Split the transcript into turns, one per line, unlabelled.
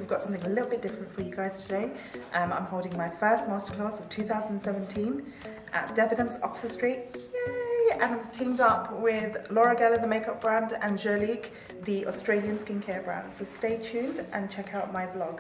we've got something a little bit different for you guys today. I'm holding my first masterclass of 2017 at Debenhams, Oxford Street. Yay! And I've teamed up with Laura Geller, the makeup brand, and Jurlique, the Australian skincare brand. So stay tuned and check out my vlog.